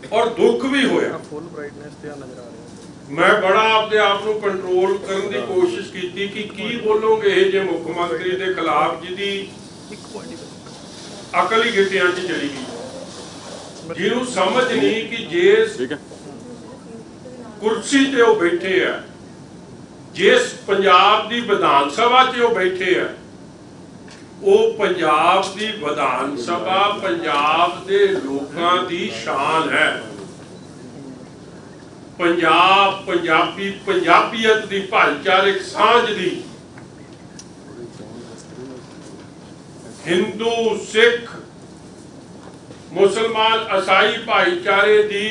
और दुख भी होया। मैं बड़ा अपने आप को कंट्रोल करने की कोशिश की बोलोगे जे मुख्यमंत्री के खिलाफ जिहदी अकल ही गिट्टियां च चली गई, जिन्हों समझ नहीं कि जिस कुर्सी ते वो बैठे है, जिस पंजाब की विधान सभा च वो बैठे है, वो पंजाब की विधान सभा पंजाब के लोगों की शान है। पंजाब पंजाबी पंजाबीयत की भाईचारक सांझ की, हिंदू सिख मुसलमान ईसाई भाईचारे की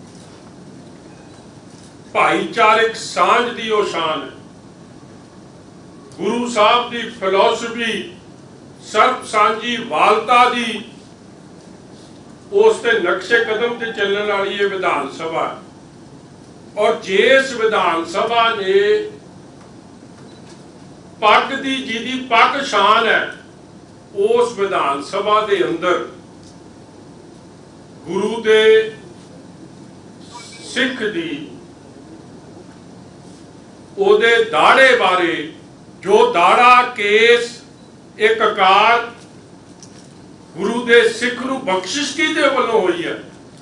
भाईचारक सांझ की वो शान है। गुरु साहब की फिलोसफी सर्व सांझी वालता की उसके नक्शे कदम से चलने वाली ये विधान सभा है। और जिस विधान सभा ने पग की जिहदी पग शान है, उस विधान सभा के अंदर गुरु दे सिख दी ओदे दाड़े बारे जो दाड़ा केस एक कार गुरु दे सिख नूं बख्शिश कीते वल्लों हुई है।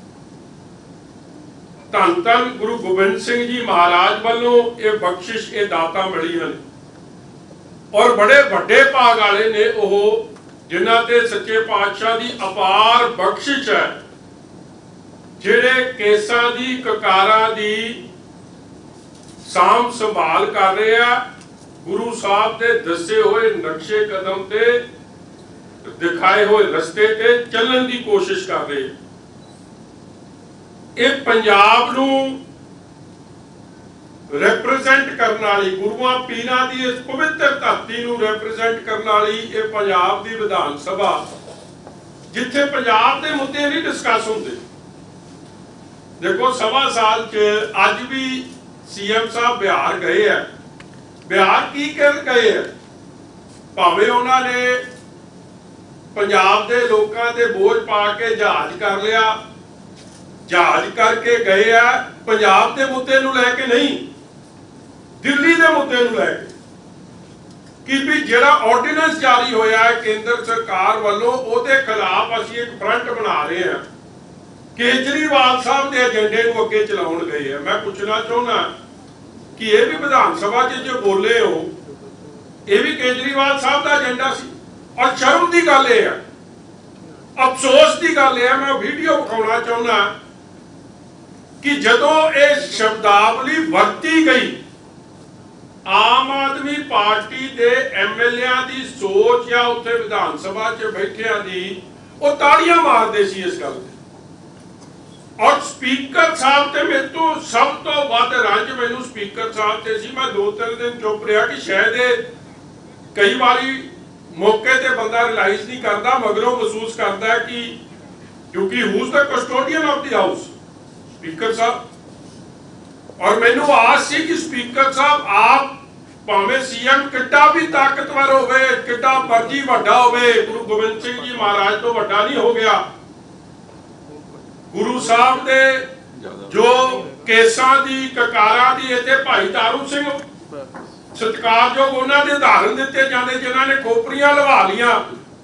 धन धन गुरु गोबिंद सिंह जी महाराज वालों ये बख्शिश ये दाता मिली है। और बड़े वड्डे भाग वाले ने वो जिन्हां ते सच्चे पातशाह की अपार बख्शिश है, जिहड़े केसां दी ककारां दी साम संभाल कर रहे हैं, गुरु साहब के दसे हुए नक्शे कदम ते दिखाए हुए रस्ते ते चलने की कोशिश कर रहे हैं। एक पंजाब नूं रिप्रेजेंट करने वाली गुरुआं पीरां दी इस पवित्र धरती नूं रिप्रेजेंट करने वाली ये पंजाब दी विधान सभा, जिथे पंजाब के मुद्दे नहीं डिस्कस होंदे। देखो सवा साल च अज भी सीएम साहब बिहार गए हैं, बिहार की कर गए हैं, भावें उन्होंने पंजाब के लोगों के बोझ पा के जहाज कर लिया, जहाज करके गए है पंजाब के मुद्दे नूं लैके नहीं, दिल्ली के मुद्दे नूं लैके कि भी जिहड़ा ऑर्डिनेंस जारी होया है केंद्र सरकार वालों उहदे खिलाफ असीं एक फ्रंट बना रहे हैं। केजरीवाल साहब के एजेंडे नूं अगे चलाउण गए हैं। मैं पूछना चाहुंदा कि यह भी विधान सभा जो बोले हो, यह भी केजरीवाल साहब का एजेंडा सी। और शर्म की गल यह है, अफसोस की गल यह है, मैं वीडियो विखाउणा चाहुंदा कि जदों ये शब्दावली वरती गई, आम आदमी पार्टी के एमएलए की सोच या उत्थे विधान सभा च बैठिया दी वो ताड़ियां मारते सी इस गल। और स्पीकर साहब ते मेरे तो सब तो वध रंज मैनू स्पीकर साहब ते सी। मैं 2-3 दिन चुप रहा कि शायद कई बारी मौके ते बंदा रियलाइज नहीं करता, मगरों महसूस करता है कि क्योंकि who is the custodian of the house, speaker साहब। और मैनू आस सी कि स्पीकर साहब आप भावें सीएम किड्डा भी ताकतवर होवे, किड्डा मर्जी वड्डा होवे, गुरु गोबिंद सिंह जी महाराज तो वड्डा नहीं हो गया। गुरु साहब दे जो केसां दी ककारां दी इत्थे भाई तारू सिंह सत्कारयोग उन्हां दे उदाहरण दिते जाते जिन्हां ने खोपरियां लवा लियां,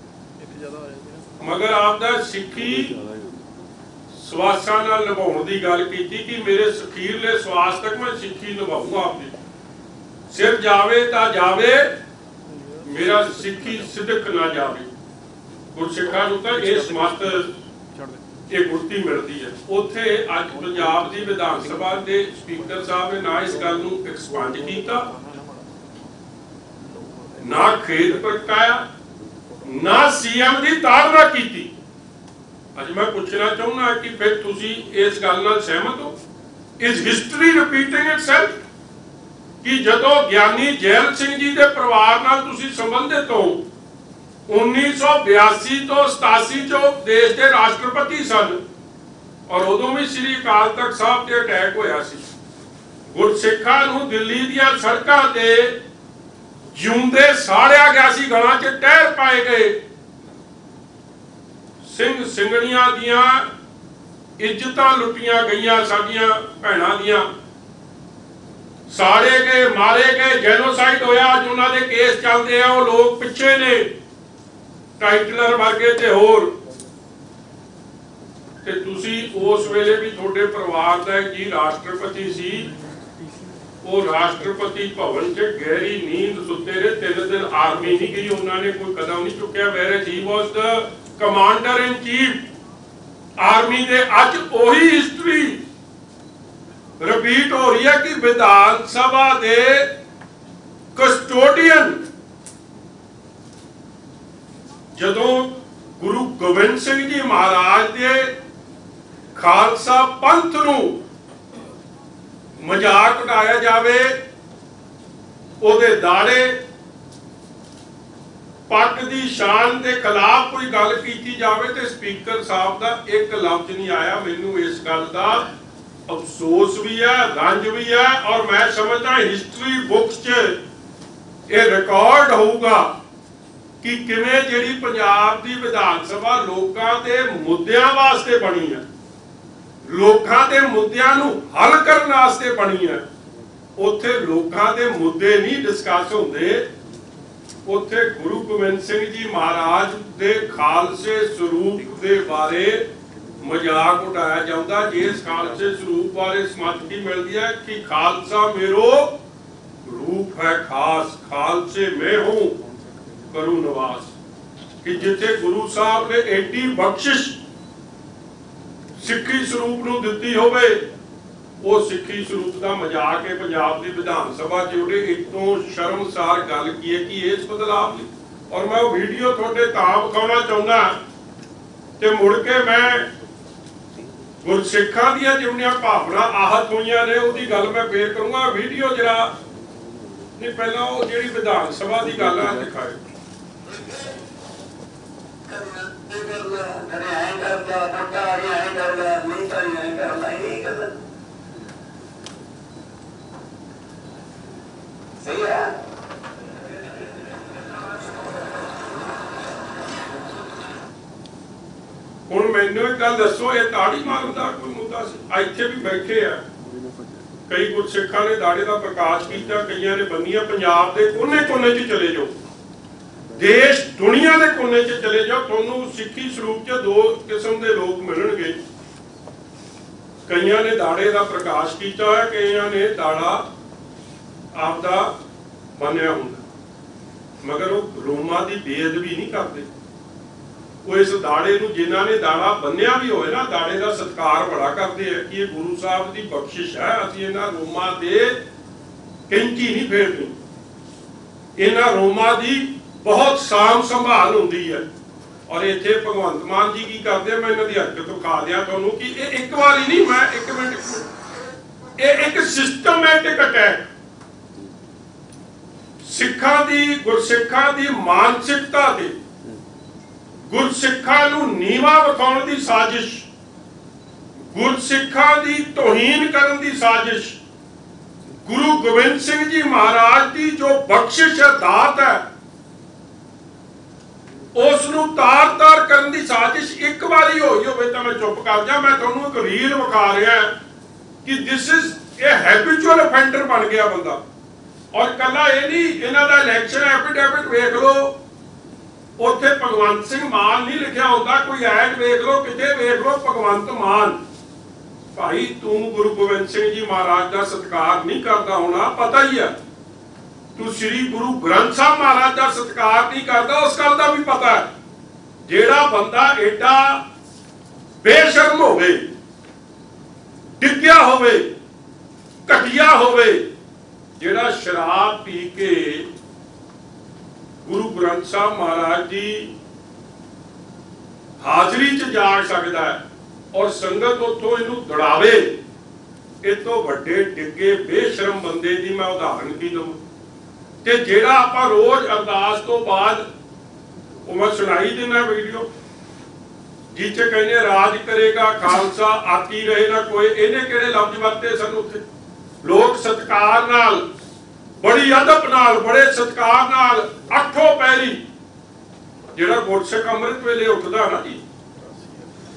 मगर आपदा सिक्खी सवासां नाल निभाउण दी गल कीती कि मेरे अखीरले सवास तक मैं सिक्खी निभाऊंगा। आपकी सिर जावे ता जावे, मेरा सिक्खी सिदक ना जावे। गुरसिखां नूं तां इस मत ये गुरती मिलती है। उत्थे अज पंजाब की विधान सभा के स्पीकर साहब ने ना इस गल नूं एक्सपंज किया, ना खेद प्रगटाया, ना सीएम की ताड़ना की। अज मैं पूछना चाहूँगा कि फिर तुसी इस गल नाल सहमत हो? इज हिस्टरी रिपीटिंग इटसेल्फ कि जदों ज्ञानी जैल सिंह जी के परिवार नाल तुसी संबंधित हो, 1982 तो 87 जो देश के राष्ट्रपति सन और उदों भी श्री अकाल तख्त साहब ते अटैक होया सी। गुरसिखां नूं दिल्ली दीआं सड़कां ते जिउंदे साड़िया गया सी, गलां च टहर पाए गए। सिंह सिंगड़ियां दियां इज्जतां लुटियां गईयां, साडियां भैणां दियां साड़े गए, मारे गए, जेनोसाइड होया। अज उन्हां दे केस चलदे आ, वो लोग पिछे ने, टाइटलर वर्गे ते होर। ते तुसी उस वेले भी तुहाडे परिवार दा एक जी राष्ट्रपति सी, वो राष्ट्रपति भवन च गहरी नींद सुते रहे। 3 दिन आर्मी नहीं गई, उन्होंने कोई कदम नहीं चुकिया। Where he was the commander in chief army दे। अज ओही हिस्टरी रिपीट हो रही है कि विधान सभा दे कस्टोडियन जदों गुरु गोबिंद सिंह जी महाराज दे खालसा पंथ नूं मजाक उड़ाया जावे, ओदे दाड़े पग दी शान के खिलाफ कोई गल की जाए तो स्पीकर साहब का एक लफ्ज नहीं आया। मैनू इस गल का अफसोस भी है, रंज भी है, और मैं समझदा हिस्टरी बुक्स च यह रिकॉर्ड होगा कि किवें जिहड़ी पंजाब दी विधान सभा लोकां दे मुद्दिआं वास्ते बनी है, लोकां दे मुद्दिआं नूं हल करन वास्ते बनी है। उत्थे लोकां दे मुद्दे नहीं डिस्कस होंदे, उत्थे गुरु गोबिंद सिंह जी महाराज दे खालसे स्वरूप दे बारे मजाक उड़ाया जाता। जिस खालसे स्वरूप बारे समझ की मिलती है कि खालसा मेरो रूप है खास, खालसे में हूं करूं निवास। कि जिथे गुरु साहब ने एडी बख्शिश सिक्खी स्वरूप नूं दित्ती होवे, वो सिक्खी स्वरूप का मजाक है पंजाब की विधान सभा जोड़े। इतों शर्मसार गल की है कि इस बदलाव की, और मैं वीडियो थोड़े तां विखाउणा चाहुंदा ते मुड़ के मैं गुरसिखां दियां जिहड़ियां भावना आहत होईयां ने उहदी गल मैं फेर करूंगा। वीडियो जरा नहीं पहला वो जिहड़ी विधान सभा की गल है दिखाए। सही है। हुण मैनूं एक गल दसो, ये दाड़ी मारन दा कोई मुद्दा सी? इत्थे भी बैठे आ कई गुरसिखां ने दाड़े का प्रकाश किया, कईयां ने बन्नियां। पंजाब के कोने कोने च चले जाओ, देश दुनिया के कोने च चले जाओ, तुहानूं सिक्खी स्वरूप च 2 किस्म के लोग मिलणगे। कईयां ने दाड़े का प्रकाश किया है, कईयां ने दाड़ा आपदा बनिया हुंदा, मगर वो रोमां की बेअदबी नहीं करते। वो इस दाड़े नूं जिन्हां ने दाड़ा बन्निया भी होए ना, दाड़े का सत्कार बड़ा करते हैं कि ये गुरु साहब की बख्शिश है, असीं इन्हां रोमां ते कैंची नहीं फेरनी, इन्हां रोमां की बहुत साम संभाल होंदी है। और इत्थे भगवंत मान जी की करते, मैं इन्हां दी हरकत विखा दियां तुहानूं कि ये एक वारी नहीं, मैं एक मिनट, ये एक सिस्टमैटिक अटैक सिखां दी, गुरसिखां दी मानसिकता ते गुरसिखां नूं नीवा विखाउण दी साजिश, गुरसिखां दी तौहीन करन दी साजिश, गुरु गोबिंद सिंह जी महाराज की जो बख्शिश है, दात है, उस नूं तार तार करन दी साजिश एक बारी होई होवे तां मैं चुप कर जा। मैं तुहानूं एक रील विखा रहा कि this is a habitual offender बन गया बंदा। और कला ये नहीं, इन्हां दा इलैक्शन एफिडेविट वेख लो, उत्थे भगवंत सिंह मान नहीं लिखिया होंदा, कोई ऐड वेख लो, किते वेख लो भगवंत मान। भाई तू गुरु गोबिंद सिंह जी महाराज का सत्कार नहीं करता होना, पता ही है। तू श्री गुरु ग्रंथ साहब महाराज का सत्कार नहीं करता, उस गल का भी पता है। जेड़ा बंदा एडा बेशर्म होवे, डिग्गिया होवे, घटिया होवे, जेड़ा शराब पी के गुरु ग्रंथ साहब महाराज जी हाजरी च जाग सकता है और संगत उतों इनू दौड़ावे, इस तो वड्डे डिग्गे बेशरम बंदे की मैं उदाहरण की दूं। ते जेड़ा आपां रोज अरदास तो बाद वो मैं सुनाई देना वीडियो जिस कहने राज करेगा खालसा आती रहे ना कोई, इन्हें किहड़े लफ्ज वरते सन उत्थे। लोग सत्कार नाल, बड़ी अदब नाल, बड़े सत्कार नाल अठों पैरी जेड़ा गुरसिख अमृत वेले उठदा ना जी,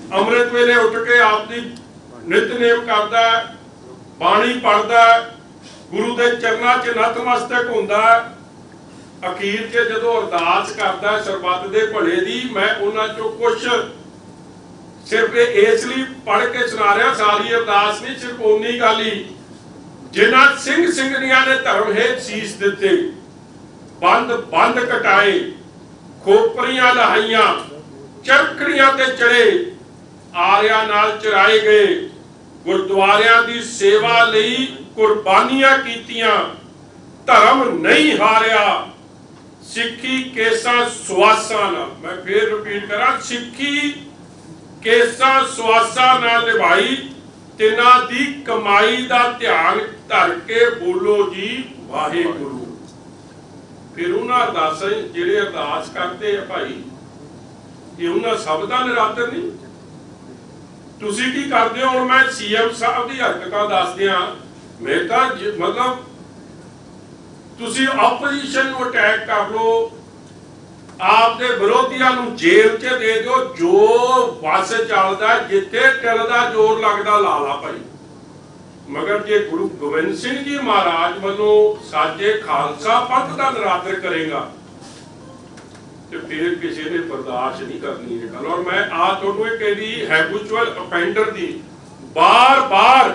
ਅੰਮ੍ਰਿਤ ਵੇਲੇ ਉੱਠ ਕੇ ਆਪਦੀ ਨਿਤਨੇਮ ਕਰਦਾ, ਬਾਣੀ ਪੜ੍ਹਦਾ, ਗੁਰੂ ਦੇ ਚਰਨਾਂ 'ਚ ਨਤਮਸਤਕ ਹੁੰਦਾ। ਅਖੀਰ 'ਚ ਜਦੋਂ ਅਰਦਾਸ ਕਰਦਾ ਸਰਬੱਤ ਦੇ ਭਲੇ ਦੀ, ਮੈਂ ਉਹਨਾਂ 'ਚੋਂ ਕੁਛ ਸਿਰਫ ਇਸ ਲਈ ਪੜ੍ਹ ਕੇ ਸੁਣਾ ਰਿਹਾ, ਸਾਰੀ ਅਰਦਾਸ ਨਹੀਂ, ਸਿਰਫ ਓਨੀ ਗੱਲ ਹੀ। ਜਿਨ੍ਹਾਂ ਸਿੰਘ ਸਿੰਘਣੀਆਂ ਨੇ ਧਰਮ ਹੇਤ ਸੀਸ ਦਿੱਤੇ, ਬੰਦ ਬੰਦ ਕਟਾਏ, ਖੋਪਰੀਆਂ ਲਹਾਈਆਂ, ਚਰਖੜੀਆਂ ਤੇ ਚੜੇ, ਆਰਿਆਂ ਨਾਲ ਚਰਾਏ ਗਏ, ਗੁਰਦੁਆਰਿਆਂ ਦੀ ਸੇਵਾ ਲਈ ਕੁਰਬਾਨੀਆਂ ਕੀਤੀਆਂ, ਧਰਮ ਨਹੀਂ ਹਾਰਿਆ, ਸਿੱਖੀ ਕੇਸਾਂ ਸੁਆਸਾਂ ਨਾਲ, ਮੈਂ ਫੇਰ ਰਿਪੀਟ ਕਰਾਂ, ਸਿੱਖੀ ਕੇਸਾਂ ਸੁਆਸਾਂ ਨਾਲ ਨਿਭਾਈ, ਤਿਨਾਂ ਦੀ ਕਮਾਈ ਦਾ ਧਿਆਨ ਧਰ ਕੇ ਬੋਲੋ ਜੀ ਵਾਹਿਗੁਰੂ। ਫਿਰ ਉਹਨਾਂ ਅਰਦਾਸਾਂ ਜਿਹੜੇ ਅਰਦਾਸ ਕਰਦੇ ਆ ਭਾਈ, ਇਹ ਉਹਨਾਂ ਸਭ ਦਾ ਨਿਰਾਦਰ ਨਹੀਂ। ਤੁਸੀਂ ਕੀ ਕਰਦੇ ਹੋ? ਹੁਣ ਮੈਂ ਸੀਐਮ ਸਾਹਿਬ ਦੀ ਹਰਕਤਾਂ ਦੱਸਦਿਆਂ, ਮੈਂ ਤਾਂ ਮਤਲਬ ਤੁਸੀਂ ਆਪੋਜੀਸ਼ਨ ਨੂੰ ਅਟੈਕ ਕਰ ਲਓ, ਆਪਦੇ ਵਿਰੋਧੀਆਂ ਨੂੰ ਜੇਲ੍ਹ 'ਚ ਦੇ ਦਿਓ, ਜੋ ਵਸ ਚੱਲਦਾ, ਜਿੱਥੇ ਟਿਲ ਦਾ ਜ਼ੋਰ ਲੱਗਦਾ ਲਾ ਲਾ ਭਾਈ। ਮਗਰ ਜੇ ਗੁਰੂ ਗੋਬਿੰਦ ਸਿੰਘ ਜੀ ਮਹਾਰਾਜ ਵੱਲੋਂ ਸਾਜੇ ਖਾਲਸਾ ਪੰਥ ਦਾ ਨਿਰਾਦਰ ਕਰੇਗਾ ਤੇ ਫਿਰ ਕਿਸੇ ਨੇ ਬਰਦਾਸ਼ਤ ਨਹੀਂ ਕਰਨੀ ਇਹ ਗੱਲ। ਔਰ ਮੈਂ ਤੁਹਾਨੂੰ ਇਹ ਕਹਿੰਦੀ, ਹੈਬਿਚੁਅਲ ਅਫੈਂਡਰ ਦੀ ਬਾਰ-ਬਾਰ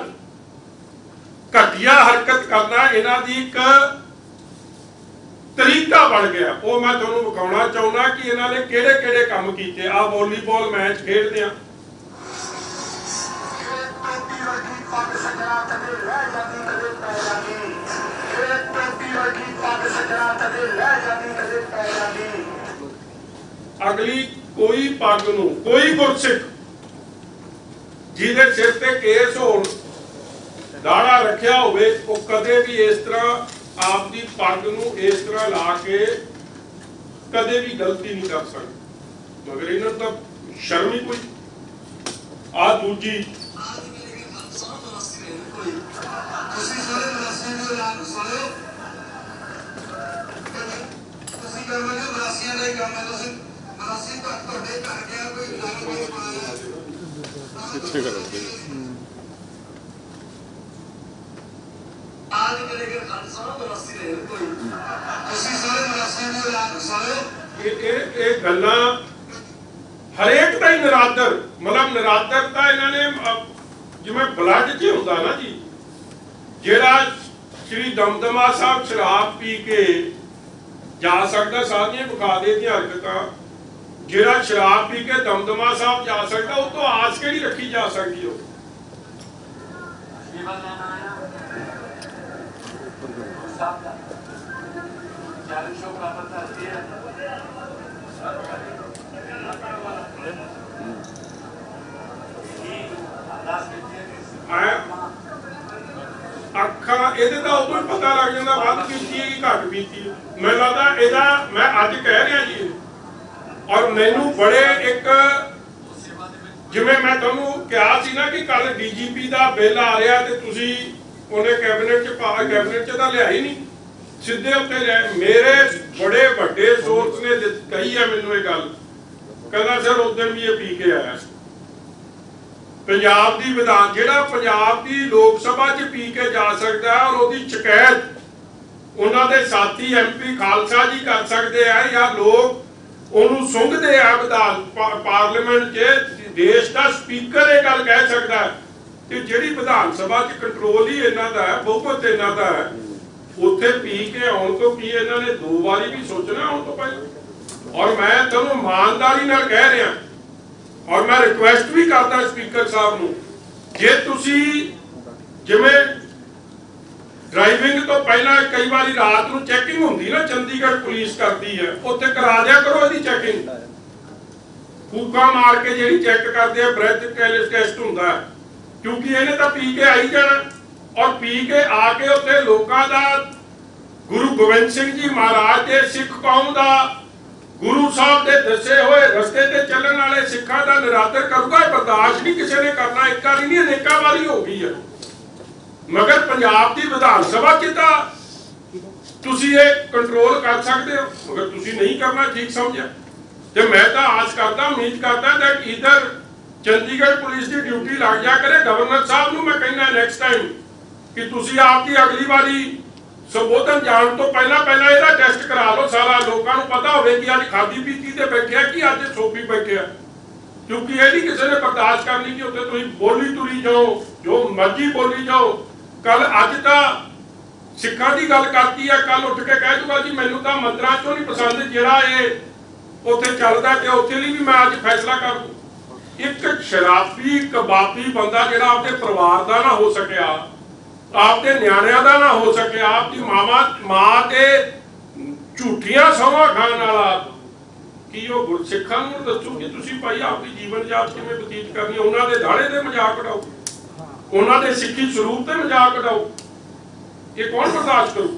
ਘਟੀਆ ਹਰਕਤ ਕਰਨਾ ਇਹਨਾਂ ਦੀ ਇੱਕ ਤਰੀਕਾ ਬਣ ਗਿਆ। ਉਹ ਮੈਂ ਤੁਹਾਨੂੰ ਵਿਖਾਉਣਾ ਚਾਹੁੰਦਾ ਕਿ ਇਹਨਾਂ ਨੇ ਕਿਹੜੇ ਕਿਹੜੇ ਕੰਮ ਕੀਤੇ। ਆ ਵਾਲੀਬਾਲ ਮੈਚ ਖੇਡਦੇ ਆ, ਅਗਲੀ ਕੋਈ ਪੱਗ ਨੂੰ, ਕੋਈ ਗੁਰਸਿੱਖ ਜਿਹਦੇ ਸਿਰ ਤੇ ਕੇਸ ਹੋਣ, ਦਾੜਾ ਰੱਖਿਆ ਹੋਵੇ, ਉਹ ਕਦੇ ਵੀ ਇਸ ਤਰ੍ਹਾਂ ਆਪਦੀ ਪੱਗ ਨੂੰ ਇਸ ਤਰ੍ਹਾਂ ਲਾ ਕੇ ਕਦੇ ਵੀ ਗਲਤੀ ਨਹੀਂ ਕਰ ਸਕਦਾ। ਮਗਰ ਇਹਨਾਂ ਦਾ ਸ਼ਰਮ ਹੀ ਕੋਈ। ਆ ਦੂਜੀ ਇਹ ਗੱਲਾਂ ਹਰੇਕ ਦਾ ਹੀ ਨਿਰਾਦਰ, ਮਤਲਬ ਨਿਰਾਦਰ ਤਾਂ ਇਹਨਾਂ ਨੇ ਜਿਵੇਂ ਬਲੱਡ 'ਚ ਹੁੰਦਾ ਨਾ ਜੀ। ਜਿਹੜਾ ਸ਼੍ਰੀ ਦਮਦਮਾ ਸਾਹਿਬ ਸ਼ਰਾਬ ਪੀ ਕੇ ਜਾ ਸਕਦਾ, ਸਾਰੀਆਂ ਵਿਖਾ ਦੇ ਦੀਆਂ ਹਰਕਤਾਂ, ਜਿਹੜਾ ਸ਼ਰਾਬ ਪੀ ਕੇ ਦਮਦਮਾ ਸਾਹਿਬ ਜਾ ਸਕਦਾ, ਉਹ ਤੋਂ ਆਸ ਕਿਹੜੀ ਰੱਖੀ ਜਾ ਸਕਦੀ? ਉਹ ਅੱਖਾਂ ਇਹਦੇ ਦਾ ਉਦੋਂ ਹੀ ਪਤਾ ਲੱਗ ਜਾਂਦਾ ਵੱਧ ਪੀਤੀ ਹੈ ਕਿ ਘੱਟ ਪੀਤੀ ਹੈ। ਮੈਨੂੰ ਲੱਗਦਾ ਇਹਦਾ ਮੈਂ ਅੱਜ ਕਹਿ ਰਿਹਾ ਜੀ, ਔਰ ਮੈਨੂੰ ਬੜੇ ਇੱਕ, ਜਿਵੇਂ ਮੈਂ ਤੁਹਾਨੂੰ ਕਿਹਾ ਸੀ ਨਾ ਕਿ ਕੱਲ ਡੀਜੀਪੀ ਦਾ ਬਿੱਲ ਆ ਰਿਹਾ ਤੇ ਤੁਸੀਂ ਉਹਨੇ ਕੈਬਨਿਟ 'ਚ ਤਾਂ ਲਿਆ ਹੀ ਨਹੀਂ, ਸਿੱਧੇ ਉੱਤੇ ਲੈ। ਮੇਰੇ ਬੜੇ ਵੱਡੇ ਸੋਰਸ ਨੇ ਕਹੀ ਹੈ ਮੈਨੂੰ ਇਹ ਗੱਲ, ਕਹਿੰਦਾ ਸਰ ਉਦੋਂ ਵੀ ਇਹ ਪੀ ਕੇ ਆਇਆ ਸੀ। ਪੰਜਾਬ ਦੀ ਵਿਧਾਨ, ਜਿਹੜਾ ਪੰਜਾਬ ਦੀ ਲੋਕ ਸਭਾ 'ਚ ਪੀ ਕੇ ਜਾ ਸਕਦਾ ਔਰ ਉਹਦੀ ਸ਼ਿਕਾਇਤ ਉਹਨਾਂ ਦੇ ਸਾਥੀ ਐਮਪੀ ਖਾਲਸਾ ਜੀ ਕਰ ਸਕਦੇ ਆ, ਜਾਂ ਲੋਕ ਉਹਨੂੰ ਸੁੰਘਦੇ ਆ ਵਿਧਾਨ ਪਾਰਲੀਮੈਂਟ 'ਚ, ਦੇਸ਼ ਦਾ ਸਪੀਕਰ ਇਹ ਗੱਲ ਕਹਿ ਸਕਦਾ ਕਿ ਜਿਹੜੀ ਵਿਧਾਨ ਸਭਾ 'ਚ ਕੰਟਰੋਲ ਹੀ ਇਹਨਾਂ ਦਾ ਹੈ, ਬਹੁਮਤ ਇਹਨਾਂ ਦਾ ਹੈ, ਉੱਥੇ ਪੀ ਕੇ ਆਉਣ ਤੋਂ ਕੀ ਇਹਨਾਂ ਨੇ 2 ਵਾਰੀ ਵੀ ਸੋਚਣਾ ਆਉਣ ਤੋਂ ਪਹਿਲਾਂ। ਔਰ ਮੈਂ ਤੁਹਾਨੂੰ ਇਮਾਨਦਾਰੀ ਨਾਲ ਕਹਿ ਰਿਹਾ, ਔਰ ਮੈਂ ਰਿਕੁਐਸਟ ਵੀ ਕਰਦਾ ਸਪੀਕਰ ਸਾਹਿਬ ਨੂੰ, ਜੇ ਤੁਸੀਂ ਜਿਵੇਂ ਡਰਾਈਵਿੰਗ ਤੋਂ ਪਹਿਲਾਂ ਕਈ ਵਾਰੀ ਰਾਤ ਨੂੰ ਚੈਕਿੰਗ ਹੁੰਦੀ ਨਾ, ਚੰਡੀਗੜ੍ਹ ਪੁਲਿਸ ਕਰਦੀ ਹੈ, ਉੱਥੇ ਕਰਾ ਦਿਆ ਕਰੋ ਇਹਦੀ ਚੈਕਿੰਗ। ਫੂਕਾਂ ਮਾਰ ਕੇ ਜਿਹੜੀ ਚੈੱਕ ਕਰਦੇ ਆ, ਬ੍ਰੈਥ ਟੈਸਟ ਹੁੰਦਾ, ਕਿਉਂਕਿ ਇਹਨੇ ਤਾਂ ਪੀ ਕੇ ਆਈ ਜਾਣਾ। ਔਰ ਪੀ ਕੇ ਆ ਕੇ ਉੱਥੇ ਲੋਕਾਂ ਦਾ, ਗੁਰੂ ਗੋਬਿੰਦ ਸਿੰਘ ਜੀ ਮਹਾਰਾਜ ਦੇ, ਸਿੱਖ ਕੌਮ ਦਾ, ਗੁਰੂ ਸਾਹਿਬ ਦੇ ਦੱਸੇ ਹੋਏ ਰਸਤੇ ਤੇ ਚੱਲਣ ਵਾਲੇ ਸਿੱਖਾਂ ਦਾ ਨਿਰਾਦਰ ਕਰੂਗਾ। ਬਰਦਾਸ਼ਤ ਨਹੀਂ ਕਿਸੇ ਨੇ ਕਰਨਾ। ਇੱਕ ਵਾਰੀ ਨਹੀਂ, ਅਨੇਕਾਂ ਵਾਰੀ ਹੋ ਗਈ ਹੈ। ਮਗਰ ਪੰਜਾਬ ਦੀ ਵਿਧਾਨ ਸਭਾ 'ਚ ਤਾਂ ਤੁਸੀਂ ਇਹ ਕੰਟਰੋਲ ਕਰ ਸਕਦੇ ਹੋ, ਮਗਰ ਤੁਸੀਂ ਨਹੀਂ ਕਰਨਾ। ਠੀਕ ਸਮਝਿਆ? ਤੇ ਮੈਂ ਤਾਂ ਆਸ ਕਰਦਾ, ਉਮੀਦ ਕਰਦਾ ਕਿ ਇਧਰ चंडीगढ़ पुलिस की ड्यूटी लग जा करे। गवर्नर साहब नूं मैं कहना नैक्सट टाइम कि तुसीं आपकी अगली बारी संबोधन जाण तो पहला पहला इहदा टेस्ट करा लो सारा, लोगों को पता होवे कि अज खादी पीती ते बैठे कि अज सोपी बैठे, क्योंकि ये नहीं किसी ने बर्दाश्त करनी कि उत्थे तुसीं बोली तुरी जाओ, जो मर्जी बोली जाओ। कल अज तां सिखां दी गल करती है, कल उठ के कह दूगा जी मैनूं तां मंदिरां चों नहीं पसंद जिहड़ा ये उत्थे चलदा ते उत्थे लिए भी मैं अज फैसला कर दूं। एक शराबी कबाबी बंदा जिहड़ा आपके परिवार का ना हो सकिया, आपके न्याणिਆਂ का ना हो सकिया, आपकी मां ते झूठियां सौंहां खाण वाला की वो गुरसिखां नूं दस्सो कि तुसीं भाई आपकी जीवन जाच किवें बतीत करनी, उन्हां दे दाड़े दे मजाक उड़ाओ, उन्हां दे सिੱਖੀ स्वरूप ते मजाक उड़ाओ, ये कौन बर्दाश्त करू?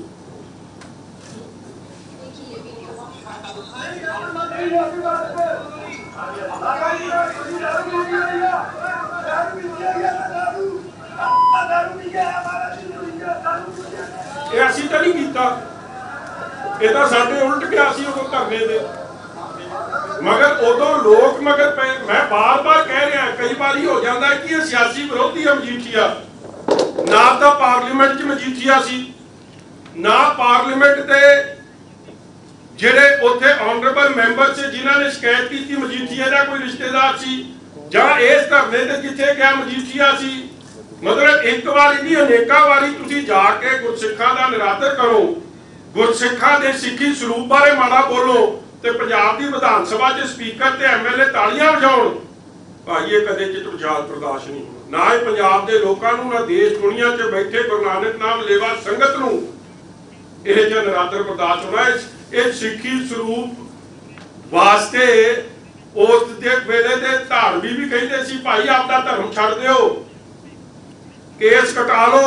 ਅਸੀਂ ਤਾਂ ਨਹੀਂ ਕੀਤਾ, ਇਹ ਤਾਂ ਸਾਡੇ ਉਲਟ ਗਿਆ ਸੀ ਉਹ ਧਰਨੇ ਦੇ, मगर उदों लोग मगर मैं बार बार कह रहा कई बार हो जाता है कि सियासी विरोधी है मजीठिया, ना तो पार्लीमेंट च मजीठिया सी, ना पार्लीमेंट के जेडे उत्थे ऑनरेबल मैंबर से जिन्हों ने शिकायत की थी मजीठिया का कोई रिश्तेदार सी, जां इस धरने ते जिथे गया मजीठिया सी। मतलब एक बारी नहीं अनेका बारी तुसीं जाके गुरसिखां दा निरादर करो, गुरसिखां दे सिੱਖੀ स्वरूप बारे माड़ा बोलो ते पंजाब दी विधान सभा च स्पीकर ते एमएलए ताड़ियां वजाउण, भाई ये कदे चितवजात बर्दाश्त नहीं होना। ना ही पंजाब दे लोकां नूं, ना देश दुनिया च बैठे गुरु नानक नाम लेवा संगत नूं इह जिहा निरादर बर्दाश्त होना। इह सिੱਖੀ स्वरूप वास्ते उस दे वेले दे धारवी भी कहंदे सी भाई आपदा धर्म छड्ड दिओ, केस कटा लो,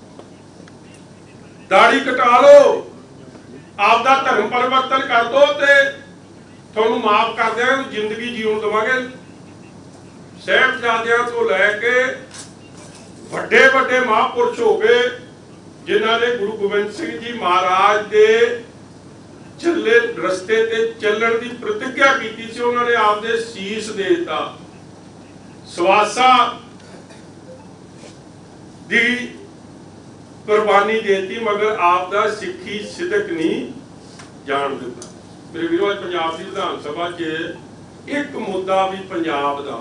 दाड़ी कटा लो, आपदा धर्म परिवर्तन कर दो ते तुहानूं माफ कर देंगे, जिंदगी जीवन देवांगे। साहिबजादियां तो लैके वड्डे वड्डे महापुरुष हो गए जिन्हां ने गुरु गोबिंद सिंह जी महाराज दे चले रस्ते ते चलण की प्रतिज्ञा की सी, उन्होंने आपदे शीश दे दिता, सवासा दी कुर्बानी देती, मगर आपदा सिੱਖੀ सिदक नहीं जान दिता। मेरे वीरों पंजाब की विधान सभा च एक मुद्दा भी पंजाब दा,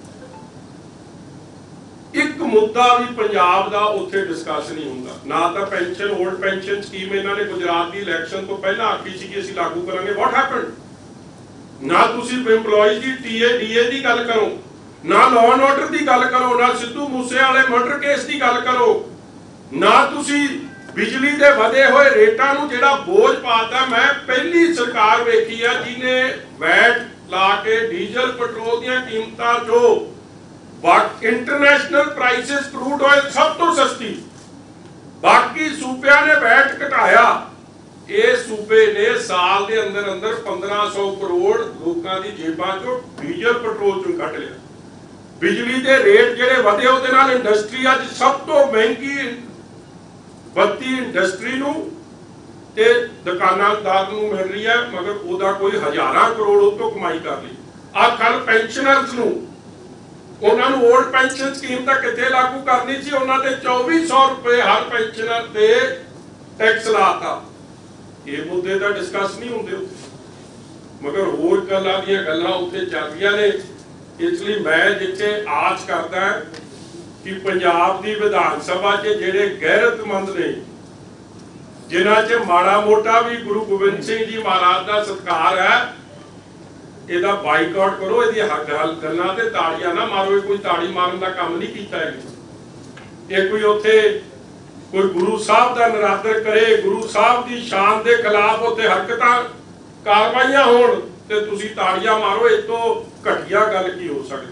एक मुद्दा भी पंजाब दा उत्थे डिस्कस नहीं होंदा। ना तो पेंशन, ओल्ड पेंशन स्कीम इन्होंने गुजरात की इलैक्शन तो पहले आखी सी कि असीं लागू करांगे, व्हाट हैपेंड? ना तुसीं एम्पलॉयज़ की टीए डीए की गल करो, ना लॉ एंड ऑर्डर की गल करो, ना सिद्धू मूसे वाले मर्डर केस की गल करो, ना तुसी बिजली के वधे हुए रेटां नूं जिहड़ा बोझ पाता। मैं पहली सरकार वेखी है जिन्हें वैट ला के डीजल पेट्रोल दीयां कीमतां जो इंटरनेशनल प्राइसिस क्रूड ऑयल सब तो सस्ती, बाकी सूबे ने वैट घटाया, इस सूबे ने साल के अंदर अंदर 1500 करोड़ लोगों की जेबां चों डीजल पेट्रोल चों कट लिया। बिजली के रेट जिहड़े वधे उहदे नाल इंडस्ट्री अज सब तो महंगी बत्ती इंडस्ट्री नूं ते दुकानदार नूं मिल रही है, मगर उहदा कोई हज़ारां करोड़ उस तो कमाई कर ली। आ कल पेंशनर्स नूं उन्हां नूं ओल्ड पेंशन स्कीम तां कित्थे लागू करनी सी, उन्हां ते 2400 रुपए हर पेंशनर ते टैक्स लाता। ये मुद्दे तां डिस्कस नहीं होंदे, मगर होर गल्लां दीयां गल्लां उत्थे चल रहीआं ने। इसलिए मैं जिथे आस करदा कि पंजाब की विधान सभा च जिहड़े गैरतमंद ने, जिन्हां च माड़ा मोटा भी गुरु गोबिंद सिंह जी महाराज का सत्कार है, इहदा बाईकाट करो, इहदी गल्लां ते ताड़ियां ना मारो। कोई ताड़ी मारन का काम नहीं कीता है, ये कोई उत्थे कोई गुरु साहब का निरादर करे, गुरु साहब की शान के खिलाफ उत्थे हरकतां कार्रवाइयां होण ते तुसीं ताड़ियां मारो, इस तो घटिया गल की हो सकती?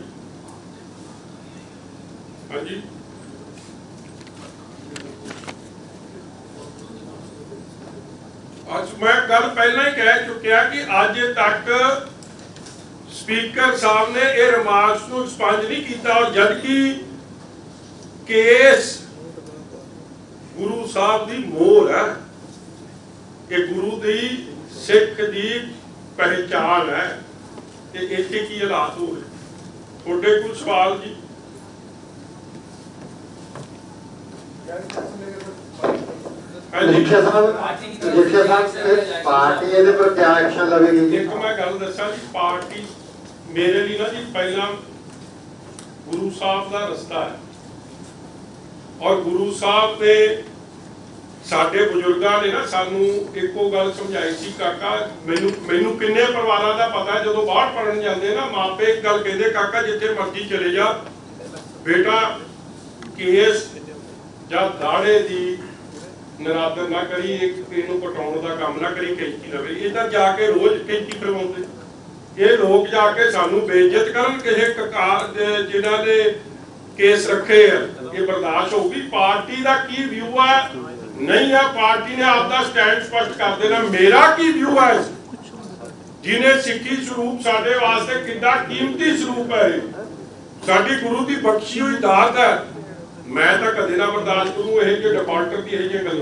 हाँ जी, आज मैं गल पहला ही कह चुकिया कि अज तक स्पीकर साहब ने यह रिमार्क्स को एक्सपंज नहीं किया, और जबकि केस गुरु साहब की मोहर है, ये गुरु की सिख की पहचान है, इत्थे की हालात हो रहे। ਤੁਹਾਡੇ ਕੋਈ ਸਵਾਲ ਜੀ? लिखिया साहब पार्टी ਇਹਦੇ ਪਰ क्या एक्शन ਲਵੇਗੀ? एक मैं गल दसा जी, पार्टी मेरे लिए ना जी पहला गुरु साहब का रस्ता है और गुरु साहब ने साडे बुजुर्गों ने ना सानू एको गल समझाई सी काका, मैनू किन्ने परिवारों का पता है जो बाहर पढ़न जाते ना मापे एक गल कहते काका जिथे मर्जी चले जा बेटा केस या दाड़े की नरादर ना करी, एक पटाने का काम ना करी, कैंची लवे इधर जाके रोज कैंची करवाते ये लोग जाके सानू बेइज्जत करन किसी ककार जिन्हां ने केस रखे है ये बर्दाश्त होगी? पार्टी का की व्यू है नहीं है, पार्टी ने आपका स्टैंड स्पष्ट कर देना। मेरा की व्यू है जिन्हें सिक्खी स्वरूप साडे वास्ते कितना कीमती स्वरूप है, साडी गुरु की बख्शी हुई दात है, मैं तो कदे ना बर्दाश्त करूं यह जो डिफाल्टर की यही गल।